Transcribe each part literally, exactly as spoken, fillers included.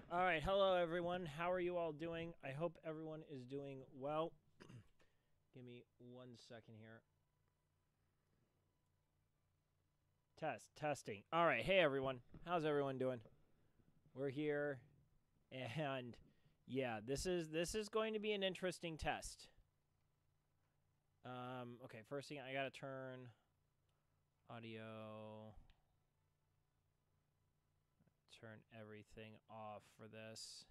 All right, hello everyone. How are you all doing? I hope everyone is doing well. Give me one second here. Test, testing. All right, hey everyone. How's everyone doing? We're here, and yeah, this is this is going to be an interesting test. Um, okay, first thing I gotta turn audio. Turn everything off for this.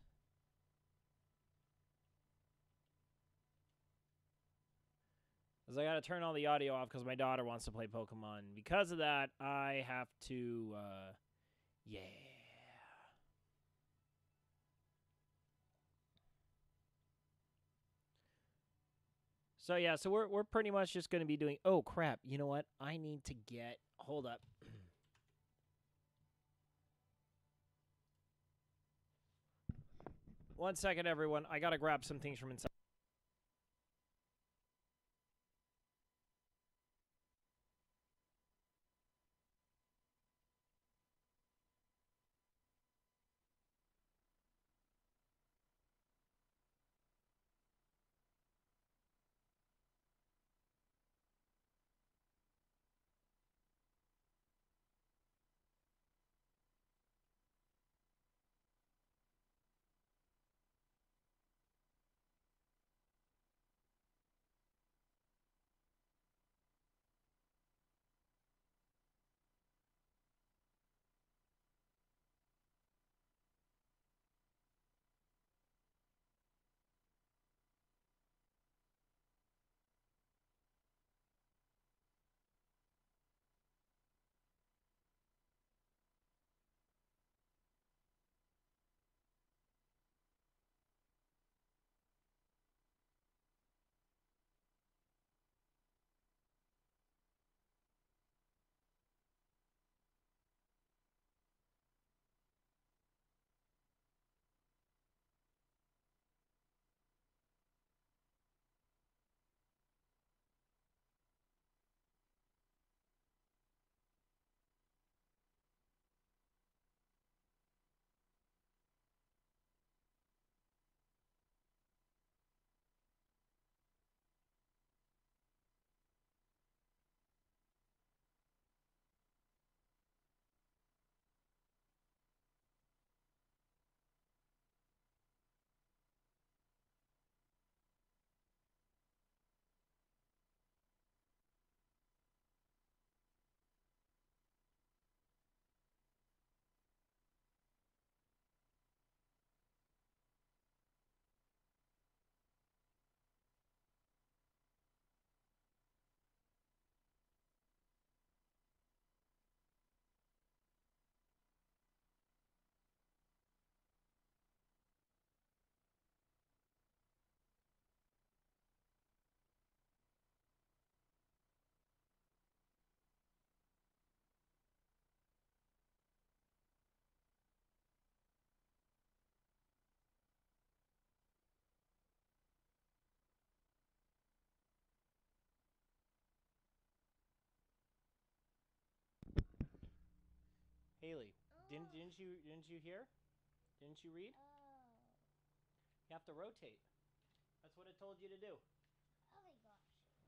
Because I got to turn all the audio off because my daughter wants to play Pokemon. Because of that, I have to, uh, yeah. So, yeah, so we're, we're pretty much just going to be doing, oh, crap. You know what? I need to get, hold up. One second, everyone. I got to grab some things from inside. Haley, didn't, didn't you didn't you hear? Didn't you read? Oh. You have to rotate. That's what it told you to do. Oh my gosh.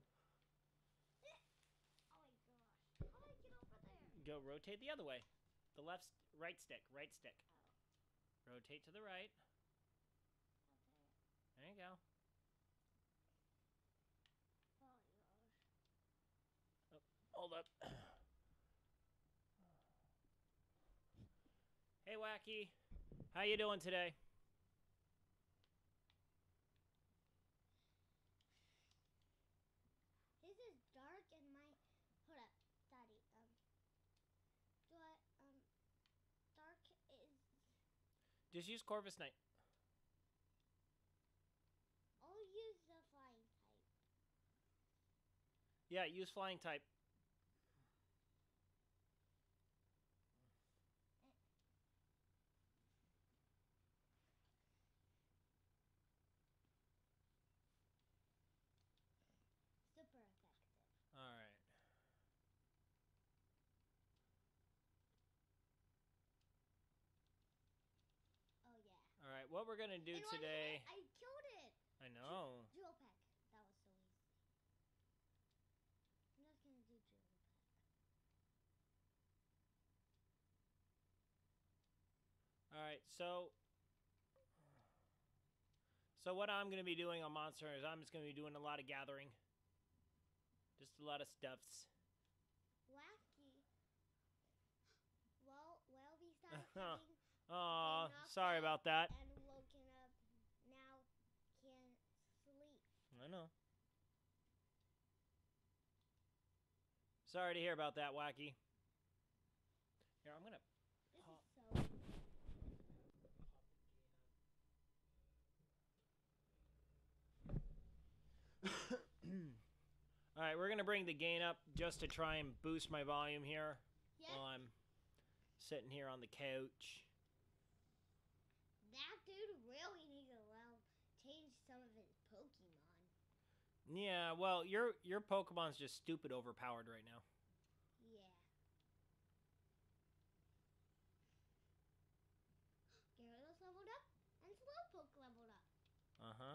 Oh my gosh. How do I get over there? Go rotate the other way. The left, right stick, right stick. Oh. Rotate to the right. Okay. There you go. Oh my gosh. Oh, hold up. Hey, Wacky. How you doing today? This is dark and my hold up, Daddy. Um do I um dark is Just use Corvus Knight. I'll use the flying type. Yeah, use flying type. Eh. Super effective. All right. Oh yeah. what we're gonna do In one today? hit, I killed it. I know. Jewel pack. That was so easy. I'm just gonna do jewel pack. All right, so so what I'm gonna be doing on Monster is I'm just gonna be doing a lot of gathering, just a lot of stuffs. Wacky. Well, well, we started getting Aw, knocked sorry out about that. and woken up. Now can't sleep. I know. Sorry to hear about that, Wacky. Here, I'm gonna. This pop. is so. All right, we're gonna bring the gain up just to try and boost my volume here Yeah. while I'm sitting here on the couch. That dude really needs to well change some of his Pokemon. Yeah, well, your your Pokemon's just stupid overpowered right now. Yeah. Gyarados leveled up and Slowpoke leveled up. Uh huh.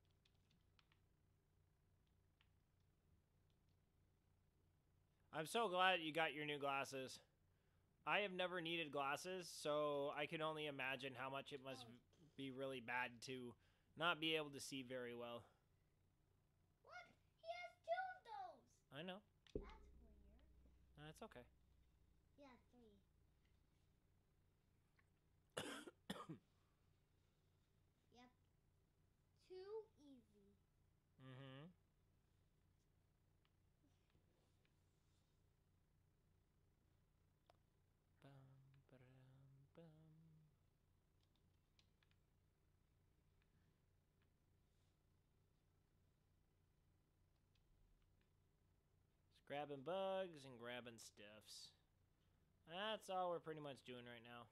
I'm so glad you got your new glasses. I have never needed glasses, so I can only imagine how much it must Oh. be really bad to not be able to see very well. What? He has two of those. I know. That's weird. That's okay. Yeah, three. Yep. Too easy. Mm-hmm. Bum, ba-dum, bum. Just grabbing bugs and grabbing stuffs. That's all we're pretty much doing right now.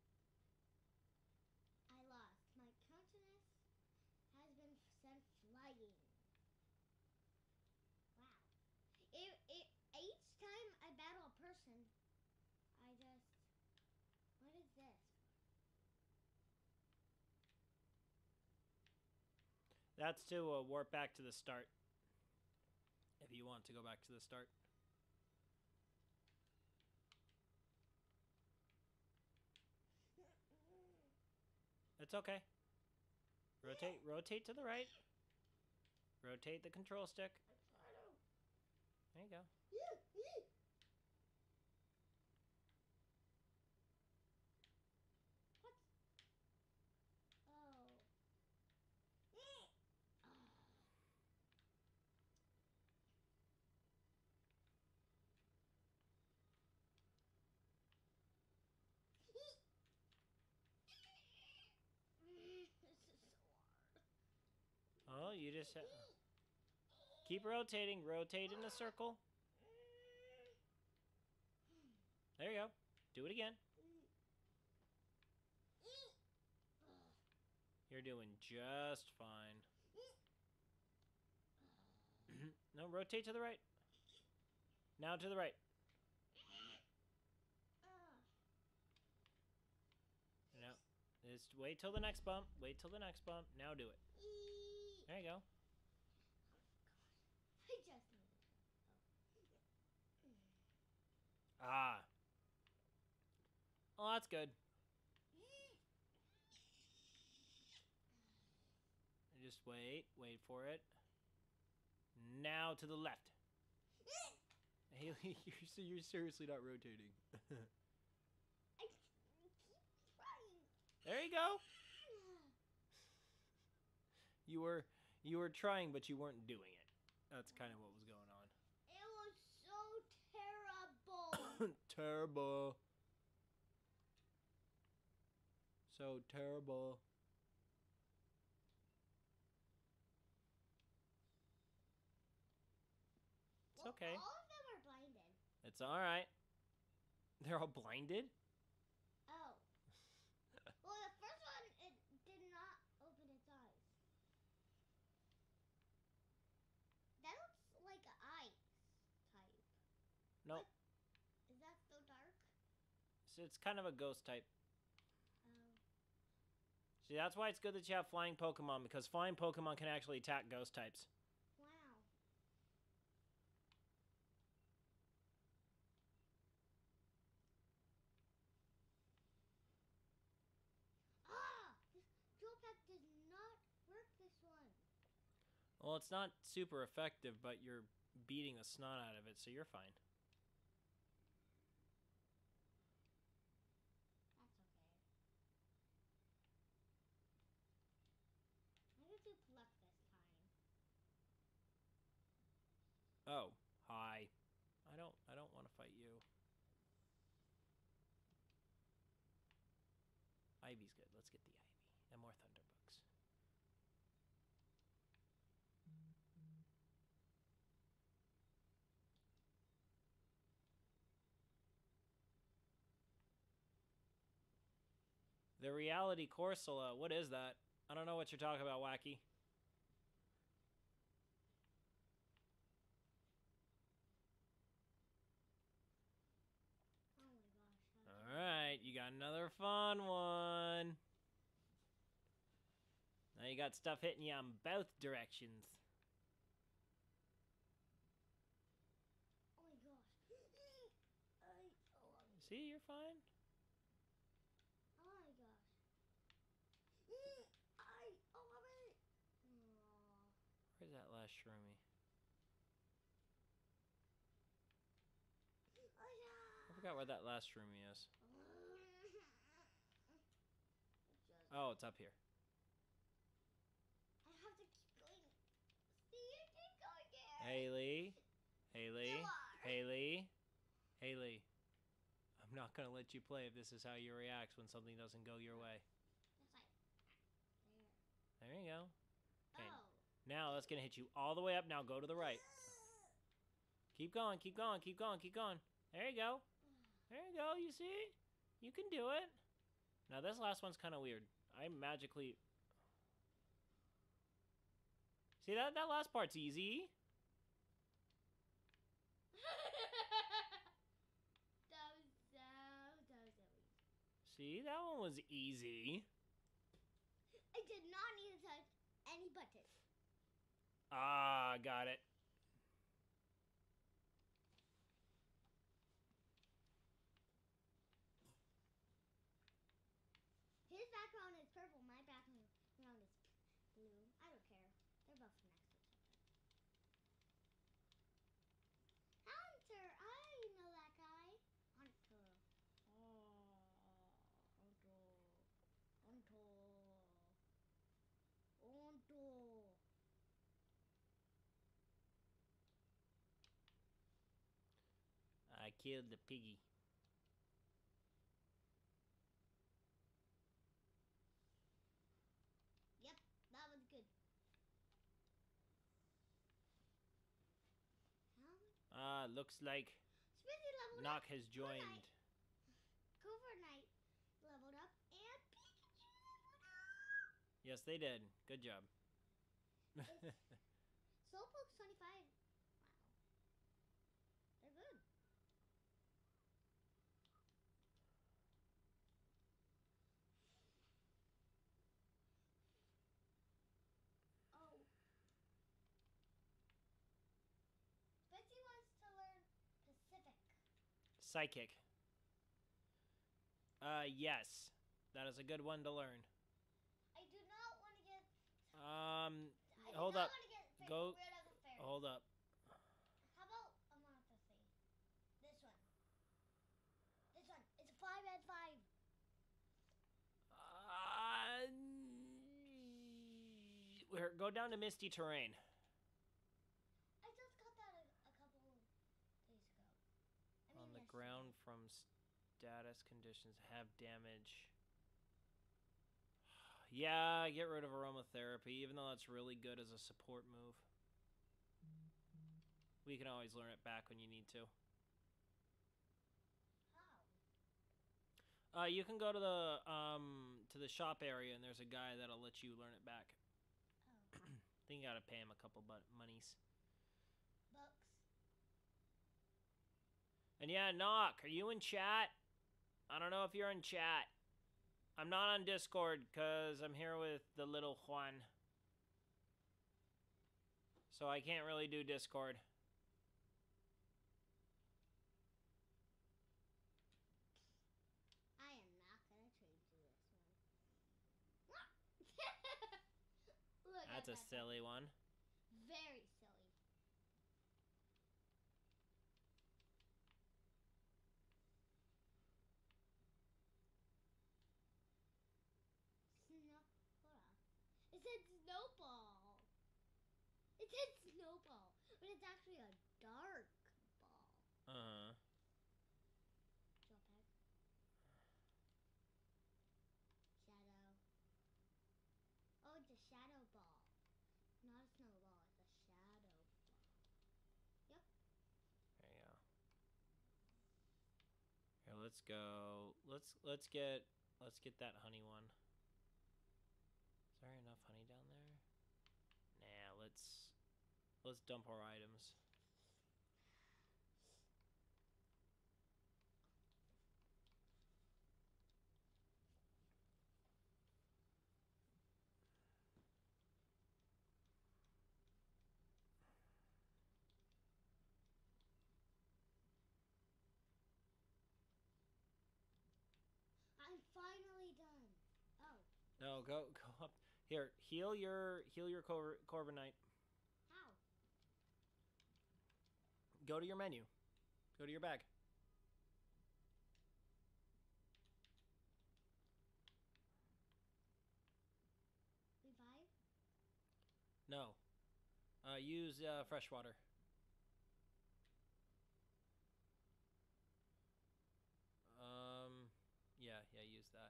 I lost. My countenance has been sent flying. Wow. It, it, each time I battle a person, I just... What is this? That's to uh, warp back to the start. If you want to go back to the start. It's okay. Rotate, rotate to the right. Rotate the control stick. There you go. What? Oh. This is so hard. Oh, you just ha keep rotating. Rotate in a circle. There you go. Do it again. You're doing just fine. No, rotate to the right. Now to the right. No, just wait till the next bump. Wait till the next bump. Now do it. There you go. I just made it. Ah. Oh, that's good. Just wait. Wait for it. Now to the left. Haley, you're, so you're seriously not rotating. I keep trying. There you go. You were you were trying, but you weren't doing it. That's kind of what was going on. It was so terrible. Terrible. So terrible. It's Well, okay. All of them are blinded. It's all right. They're all blinded? Oh. Well, the first one, it did not open its eyes. That looks like an ice type. Nope. Is that so dark? So it's kind of a ghost type. Oh. See, that's why it's good that you have flying Pokemon, because flying Pokemon can actually attack ghost types. Wow. Ah! This Dual Pack does not work this one. Well, it's not super effective, but you're beating the snot out of it, so you're fine. That's okay. I'm gonna do pluck this time. Oh, hi. I don't I don't want to fight you. Ivy's good. Let's get the Ivy. And more Thunderbugs. The Reality Corsola. What is that? I don't know what you're talking about, Wacky. Oh my gosh. Alright, you got another fun one. Now you got stuff hitting you on both directions. Oh my gosh. I, oh, I'm- See, you're fine. oh my gosh. I, oh, I'm it. Aww. Where's that last shroomy? Oh, yeah. I forgot where that last shroomy is. Just, Oh, it's up here. I have to keep going. See, you keep going there. Haley. Haley. You are. Haley. Haley. I'm not going to let you play if this is how you react when something doesn't go your way. That's like there. There you go. Okay. Oh. Now that's going to hit you all the way up. Now go to the right. Keep going, keep going, keep going, keep going. There you go. There you go, you see? You can do it. Now this last one's kind of weird. I magically... See, that, that last part's easy. That was so, so, so easy. See, that one was easy. I did not need to touch any buttons. Ah, got it. His background is purple. My background is blue. I don't care. They're both next to each other. Hunter! I know that guy. Hunter. Oh, Hunter. Hunter. Hunter. I killed the piggy. Yep, that was good. How? Ah, looks like Smithy leveled Nock up. has joined. Corviknight. Corviknight leveled up, and Pikachu leveled up. Yes, they did. Good job. Slowpoke's twenty-five. Wow. They're good. Oh. Betsy wants to learn Pacific. Psychic. Uh, yes. That is a good one to learn. I do not want to get. Um, I do hold not up. want to get fa- Go- rid of the fairy. Hold up. How about Amonthasy? This one. This one. It's a five and five. Uh, where, go down to Misty Terrain. I just got that a, a couple days ago. I On mean the yesterday. ground from status conditions have damage. Yeah, get rid of aromatherapy, even though that's really good as a support move. We can always learn it back when you need to. How? Uh, you can go to the um to the shop area, and there's a guy that'll let you learn it back. Oh. I think you gotta pay him a couple but monies. Books. And yeah, Nock, are you in chat? I don't know if you're in chat. I'm not on Discord because I'm here with the little Juan. So I can't really do Discord. I am not gonna trade you this one. Look That's at a that silly puppy. one. Very silly. Snow. Hold on. It said snowball. It said snowball, but it's actually a dark ball. Uh huh. Jump head. Shadow. Oh, it's a shadow ball. Not a snowball, it's a shadow ball. Yep. There you go. Here, let's go. Let's let's get let's get that honey one. Is there enough honey down there? Nah, let's let's dump our items. I'm finally done. Oh. No, go go up. Here, heal your heal your Cor Corviknight. How? Go to your menu. Go to your bag. Revive? No. Uh, use uh, fresh water. Um, yeah, yeah, use that.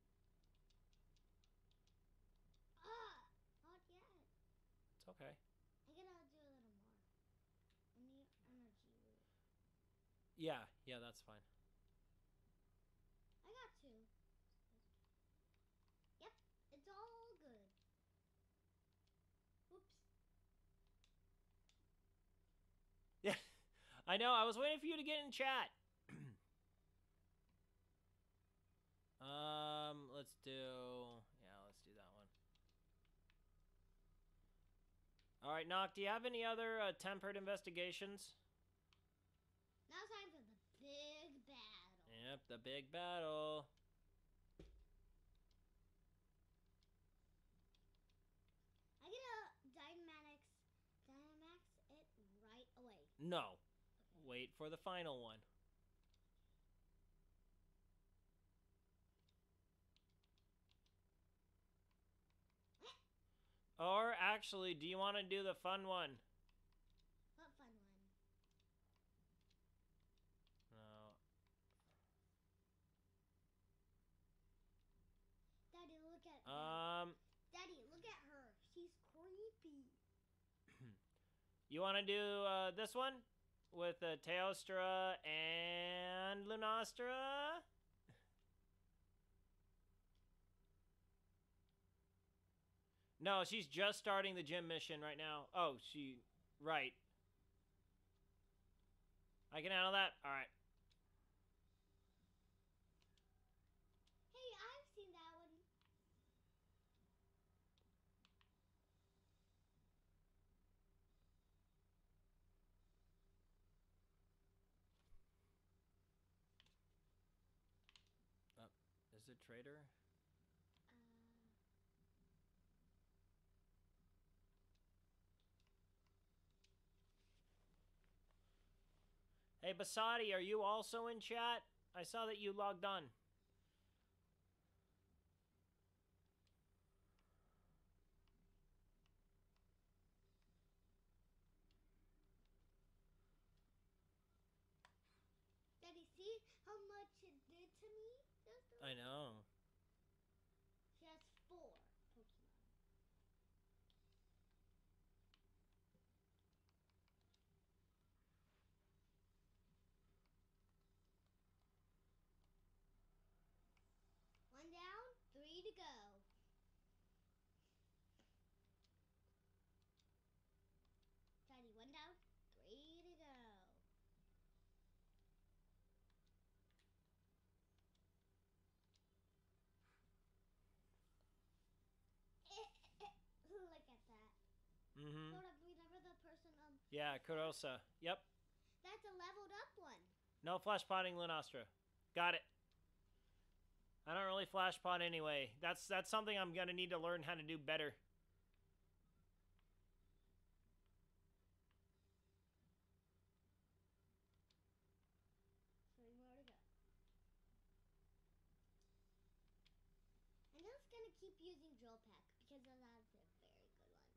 Ah! Not yet. It's okay. I gotta do a little more. I need energy root. Yeah, yeah, that's fine. I got two. Yep, it's all good. Oops. Yeah, I know. I was waiting for you to get in chat. um, let's do. Yeah, let's do that one. All right, Nock. Do you have any other uh, tempered investigations? Now it's time for the big battle. Yep, the big battle. I get a Dynamax, Dynamax it right away. No. Okay. Wait for the final one. Or actually, do you want to do the fun one? What fun one? No. Daddy, look at her. Um, Daddy, look at her. She's creepy. you want to do uh, this one with uh, Teostra and Lunastra? No, she's just starting the gym mission right now. Oh, she... Right. I can handle that? Alright. Hey, I've seen that one. Uh, is it Trader? Uh, Hey, Basadi, are you also in chat? I saw that you logged on. Daddy, see how much it did to me? Just a I know. She has four Pokemon. One down, three to go. Daddy, one down, three to go. Mm-hmm. Hold up, remember the person, um... Yeah, Kurosa. Yep. That's a leveled up one. No flash potting Lunastra. Got it. I don't really flash pot anyway. That's that's something I'm gonna need to learn how to do better. Three more to go. I'm just gonna keep using Drill Pack because that's a very good one.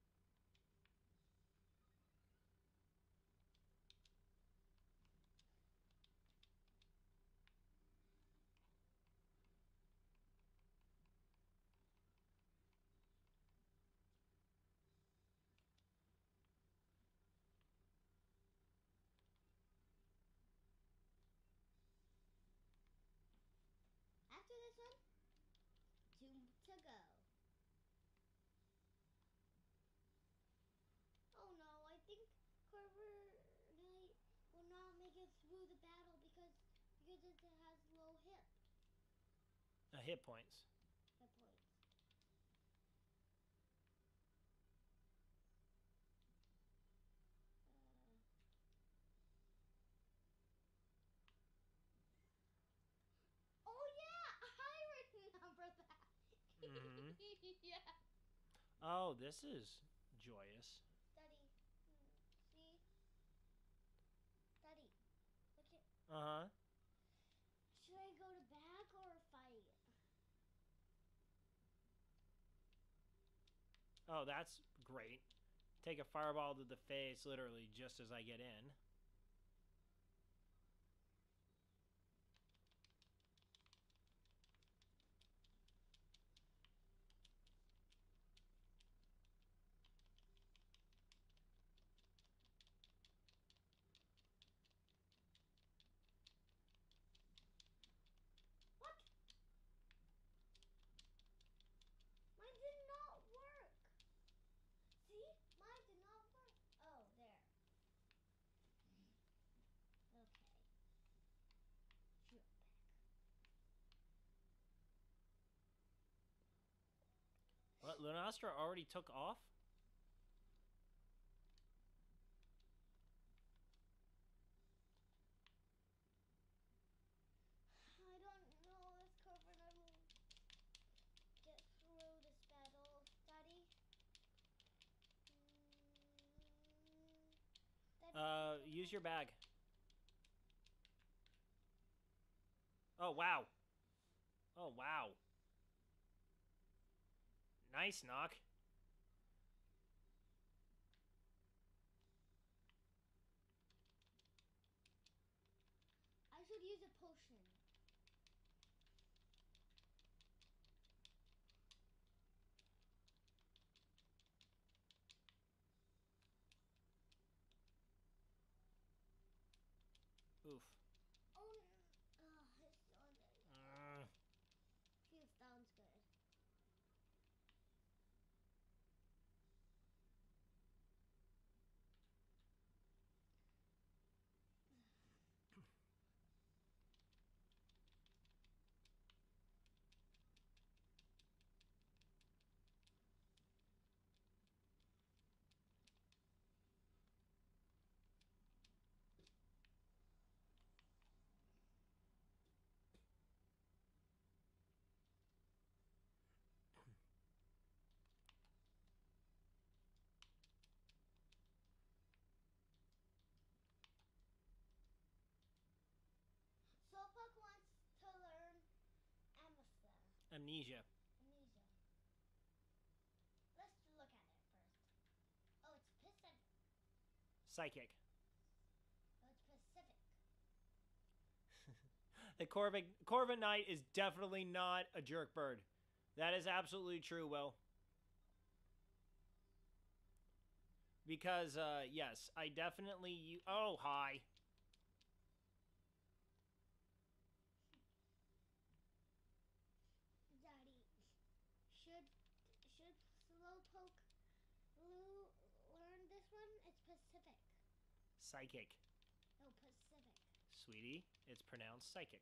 After this one, two to go. Oh no, I think Corver Knight will not make it through the battle because because it has low hip. Uh, hit points. Hit points. Uh, oh yeah, I remember that. Mm-hmm. Yeah. Oh, this is joyous. Daddy, hmm, see? Daddy, look at. Uh-huh. Should I go to back or fight? Oh, that's great. Take a fireball to the face literally just as I get in. What? Mine did not work. See? Mine did not work. Oh, there. Okay. Shoot back. What, Lunastra already took off? I don't know if Corvina will get through this battle, Daddy. Mm, Daddy, Uh, please use your don't- bag. Oh, wow. Oh, wow. Nice knock. I should use a potion. Oof. Oh, no. Oh, it's on there. Uh, Phew, sounds good. Slowpoke wants to learn Amasa. amnesia. Amnesia. Let's look at it first. Oh, it's Pacific. Psychic. Oh, it's Pacific. The Corvin, Corvin Knight is definitely not a jerk bird. That is absolutely true, Will. Because, uh, yes, I definitely... You oh, hi. Daddy, should should Slowpoke Lu- learn this one? It's Pacific. Psychic. No, Pacific. Sweetie, it's pronounced psychic.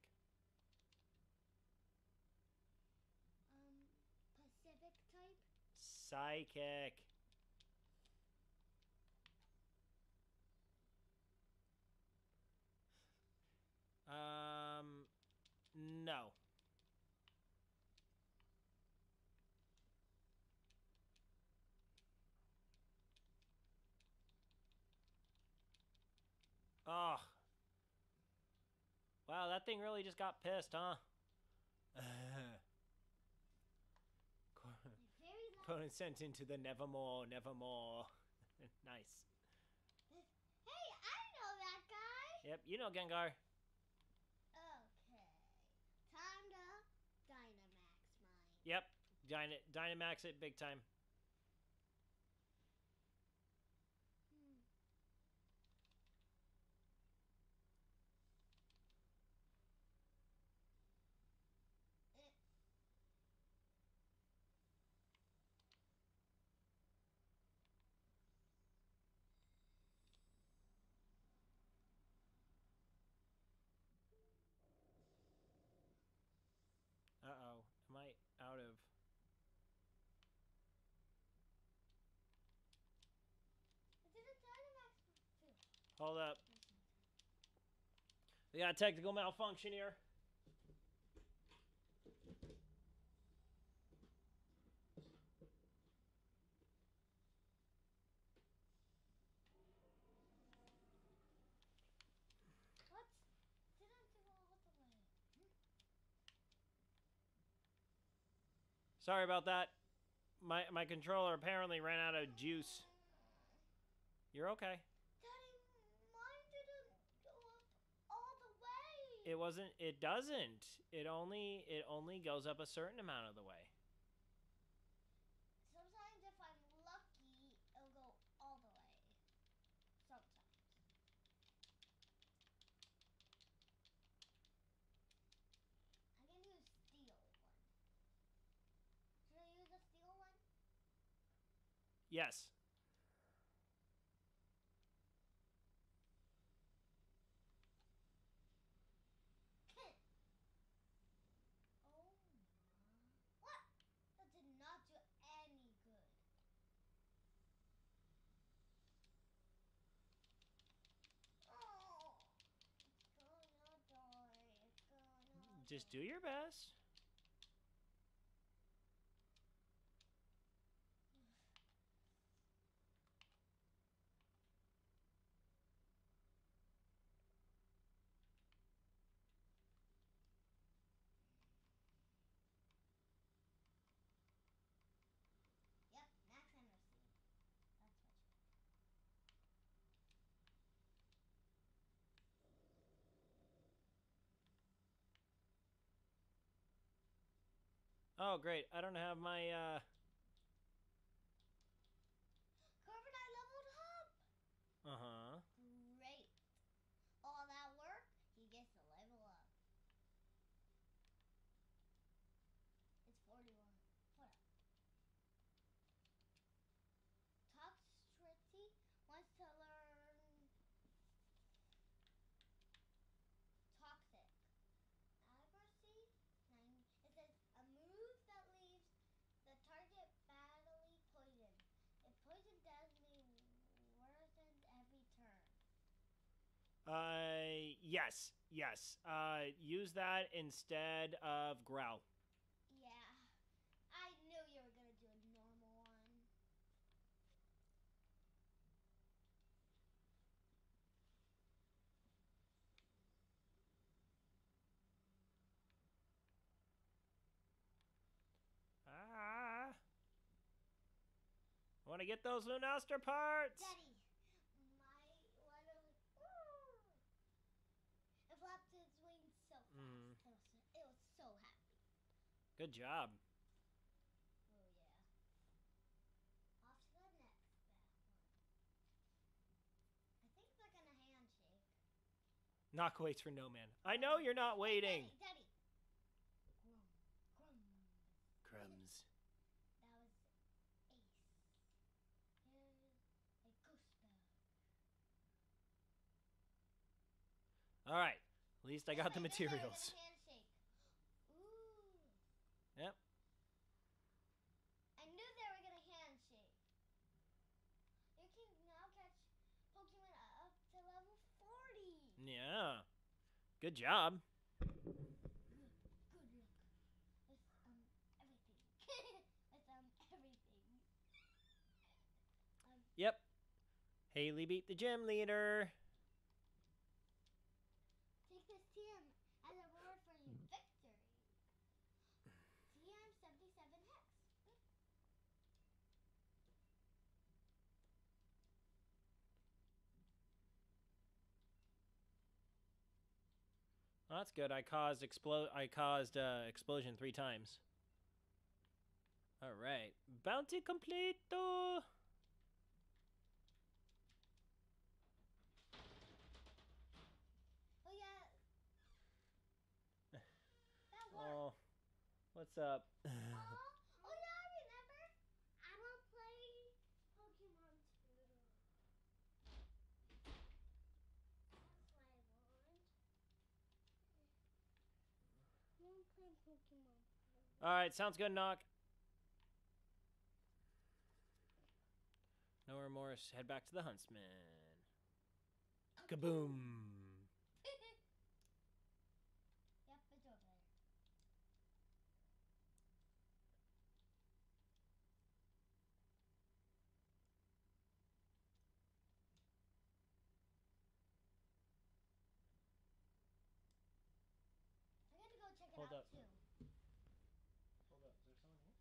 Um, Pacific type. Psychic. Oh. Wow, that thing really just got pissed, huh? Very last. Opponent sent into the nevermore, nevermore. Nice. Hey, I know that guy. Yep, you know Gengar. Okay. Time to Dynamax mine. Yep, Dyna Dynamax it big time. Hmm. Eh. Uh-oh, am I out of... I did a Dynamax too. Hold up. That's my turn. We got a technical malfunction here. What? Didn't do all the way. Hmm. Sorry about that. My my controller apparently ran out of juice. You're okay. Daddy, mine didn't go up all the way. It wasn't it doesn't. It only it only goes up a certain amount of the way. Sometimes if I'm lucky, it'll go all the way. Sometimes. I can use steel one. Should I use a steel one? Yes. Oh my. What? That did not do any good. Oh. It's gonna die. It's gonna Just do die. your best. Yep, Max Emerson. That's what you want. Oh, great. I don't have my uh Carbonite leveled up. uh-huh. Great. All that work, he gets to level up. It's forty-one. Hold up. Toxtricity wants to learn toxic. Accuracy, ninety. It says a move that leaves the target badly poisoned. If poison deadly worsens every turn. Uh yes. Yes. Uh use that instead of growl. Yeah. I knew you were gonna do a normal one. Ah. I want to get those Lunaster parts. Daddy, my one of it flapped its wings so fast. Mm. It was it was so happy. Good job. Oh yeah. Off to the next bat one. I think they're gonna handshake. Knock waits for no man. I know you're not waiting. Hey, Daddy, Daddy. Grum, grum. Crumbs. That was ace. Here's a ghost bell. All right. At least I got the Wait, then they were materials. gonna handshake. Ooh. Yep. I knew they were gonna handshake. You can now catch Pokemon up to level forty. Yeah. Good job. Good, good luck with um everything. with um everything. um. Yep. Haley beat the gym leader. T M as a word for you. Victory. T M seventy-seven hex. Well, that's good. I caused explode. I caused uh, explosion three times. All right, bounty complete. Oh yeah. That worked. Oh, what's up? Oh, oh yeah, I remember. I want to play Pokemon too. That's what I want. I want to play Pokemon. All right, sounds good, Knock. No remorse. Head back to the Huntsman. Kaboom. Yep, it's over there. I'm gonna go check it Hold out up. too. Hold up. Is there someone here?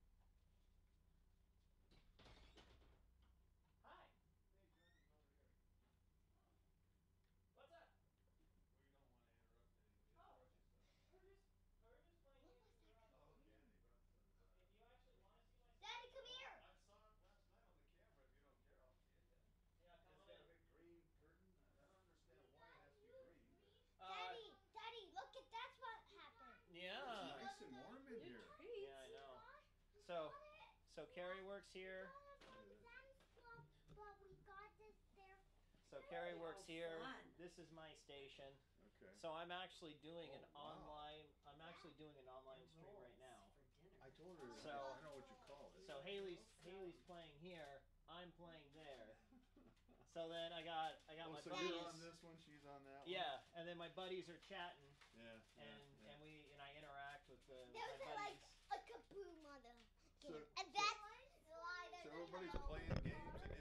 Hi. Hey, Johnny's over here. What's up? We don't want to interrupt any of the Oh. instruction stuff. We're just we're just playing What games was in the that? garage. Oh, okay, and they brought some. Uh, If you actually want to see my stuff, Daddy, come here. I saw it last night on the camera. If you don't care, I'll see it. Yeah. yeah, come It's on got in. a big green curtain. I don't understand We why it got has to be new green. But Uh, Daddy, Daddy, look at that's what happened. Yeah. it's nice and warm in here. Yeah, I know. So, so Carrie works here. But we got this there. So Carrie Oh, works here. fun. This is my station. Okay. So I'm actually doing Oh, an wow. online. I'm actually doing an online stream right now. For dinner. I told her. So- I know what you call it. So Haley's Haley's playing here. I'm playing there. So then I got I got Oh, my so buddies. you're on this one. She's on that one. Yeah, and then my buddies are chatting, Yeah. yeah, and yeah. and we and I interact with the with There was my a, like buddies. a kaboom on the So- game. And so- that's why So there's everybody's a playing games and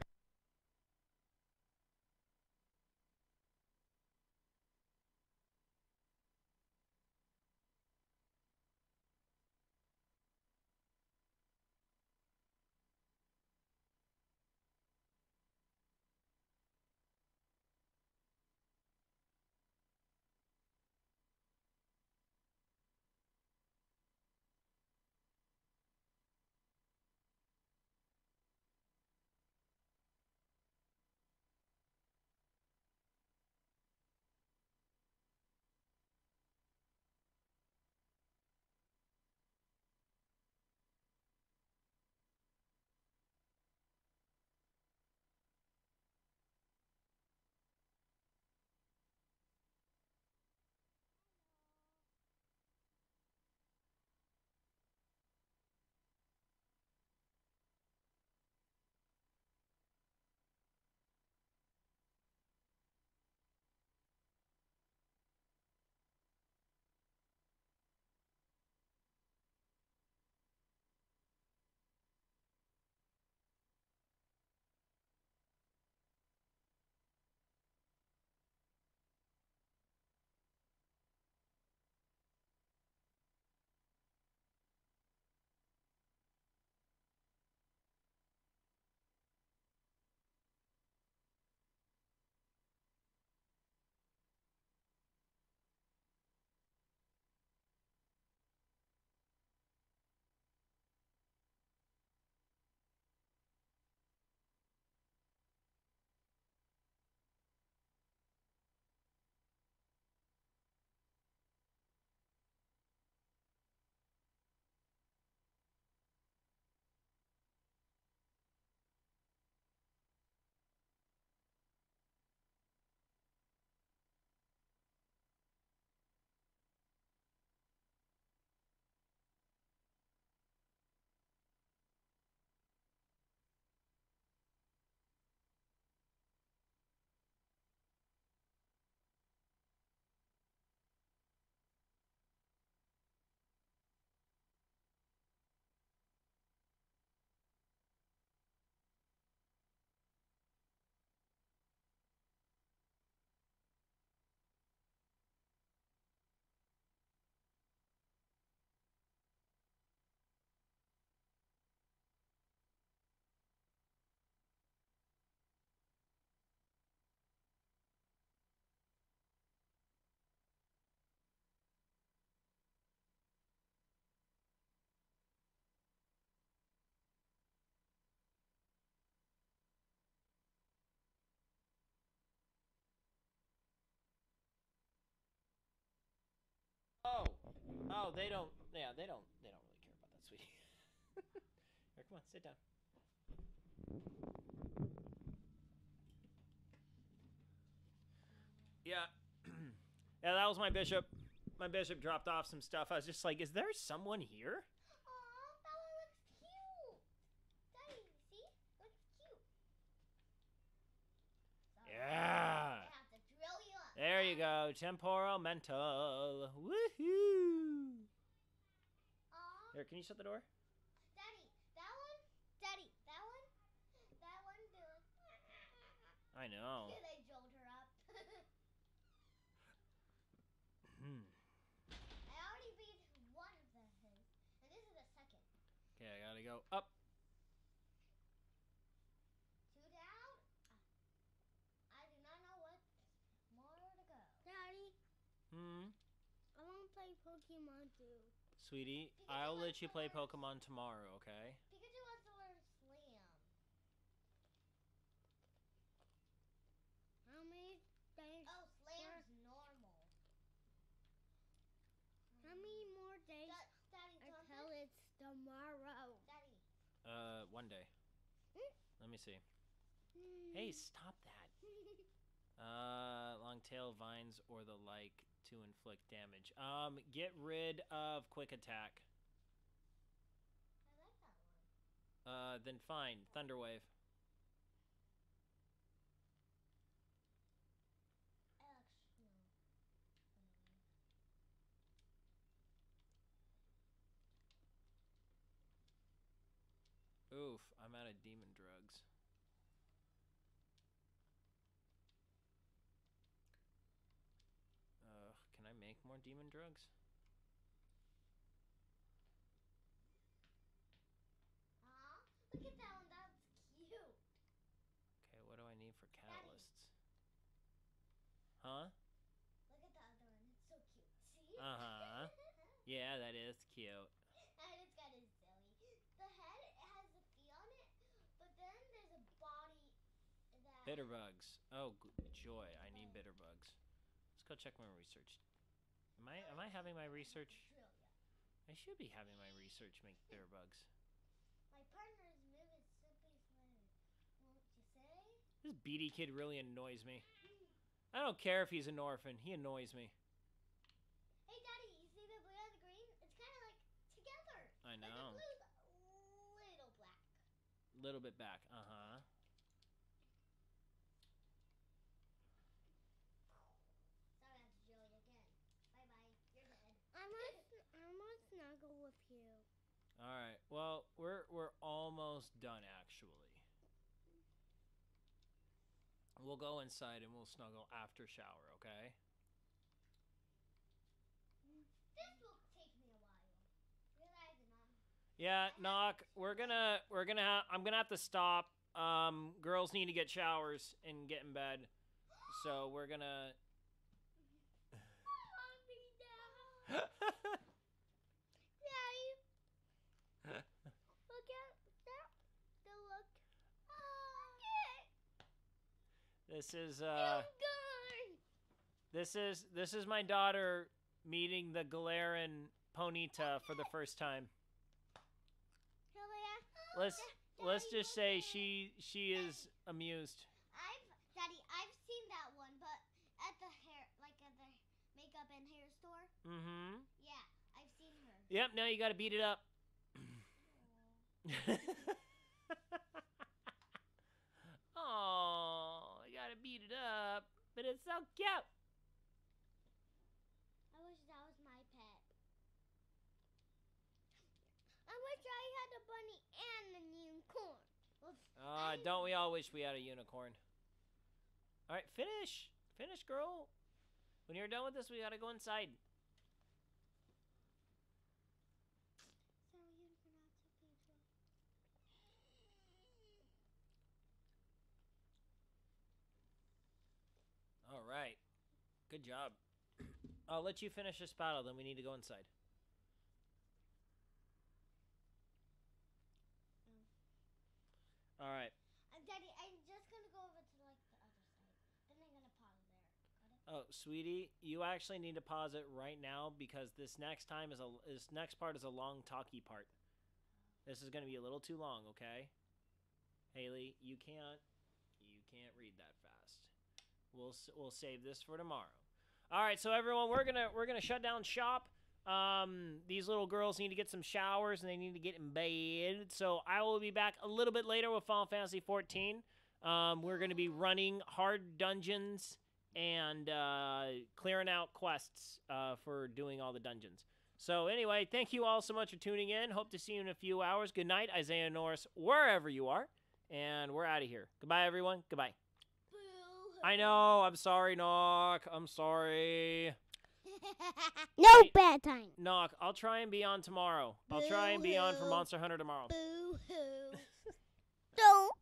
Oh, they don't. Yeah, they don't. They don't really care about that, sweetie. Here, come on, sit down. Yeah. Yeah, that was my bishop. My bishop dropped off some stuff. I was just like, is there someone here? Aw, that one looks cute. Daddy, see? Looks cute. Sorry. Yeah. I have to drill you up. There you go. Temporal mental. Woohoo. Aw. Here, can you shut the door? Daddy, that one? Daddy, that one? That one doing. I know. Yeah, they drilled her up. Hmm. I already beat one of the his, and this is the second. Okay, I gotta go up. Two down. I do not know what more to go. Daddy, Hmm. I want to play Pokemon too. Sweetie, Pikachu I'll let wants you to play learn- Pokemon tomorrow, okay? Pikachu wants to learn Slam. How many days? Oh, Slam's normal. How many more days da Daddy, until it's tomorrow? Daddy. Uh, one day. Hmm? Let me see. Hey, stop that. Uh, long tail vines or the like to inflict damage. Um, get rid of quick attack. I like that one. Uh, then fine. Thunder wave. Alex, no. Oof, I'm out of demon drugs. Uh, can I make more demon drugs? Aw, look at that one. That's cute. Okay, what do I need for catalysts? Huh? Look at the other one. It's so cute. See? Uh-huh. Yeah, that is cute. And it's kind of silly. The head has a feet on it, but then there's a body that. Bitter bugs. Oh, g joy. I need bitter bugs. Let's go check my research. Am I am I having my research? I should be having my research make bitter bugs. My partner's move is simply slowly. Won't you say? This beady kid really annoys me. I don't care if he's an orphan. He annoys me. Hey, Daddy, you see the blue and the green? It's kind of like together. I But know. the blue's a little black. Little bit back. Uh-huh. Sorry, I have to drill you again. Bye-bye. You're dead. I must, I must snuggle with you. All right. Well, we're we're almost done actually. We'll go inside and we'll snuggle after shower, okay? This will take me a while. Realize it not. Yeah, knock. We're gonna we're gonna ha I'm gonna have to stop. Um, girls need to get showers and get in bed, so we're gonna. I want to be down. Daddy, look at that. The look. Look it. This is uh. I'm gone. This is this is my daughter meeting the Galarian Ponyta for the first time. Julia. Let's Da- let's Daddy, just look say it. she she is amused. I've Daddy, I've seen that one, but at the hair, like at the makeup and hair store. Mm-hmm. Yeah, I've seen her. Yep. Now you got to beat it up. Oh, I gotta beat it up, but it's so cute. I wish that was my pet. I wish I had a bunny and a unicorn. Well, Uh, I- don't we all wish we had a unicorn? All right, finish, finish, girl. When you're done with this, we gotta go inside. So unicorn not so beautiful. All right, good job. I'll let you finish this battle, then we need to go inside. All right. Uh, Daddy, I'm just gonna go over to like the other side. Then I'm gonna pause there. Got it? Oh, sweetie, you actually need to pause it right now because this next time is a this next part is a long talky part. This is going to be a little too long, okay? Haley, you can't you can't read that fast. We'll we'll save this for tomorrow. All right, so everyone, we're going to we're going to shut down shop. Um these little girls need to get some showers and they need to get in bed. So I will be back a little bit later with Final Fantasy fourteen. Um we're going to be running hard dungeons and uh, clearing out quests uh, for doing all the dungeons. So anyway, thank you all so much for tuning in. Hope to see you in a few hours. Good night, Isaiah Norris, wherever you are. And we're out of here. Goodbye, everyone. Goodbye. Boo. I know. I'm sorry, Knock. I'm sorry. No Hey. bad time. Knock, I'll try and be on tomorrow. I'll try and be on for Boo-hoo. Monster Hunter tomorrow. Boo hoo. Don't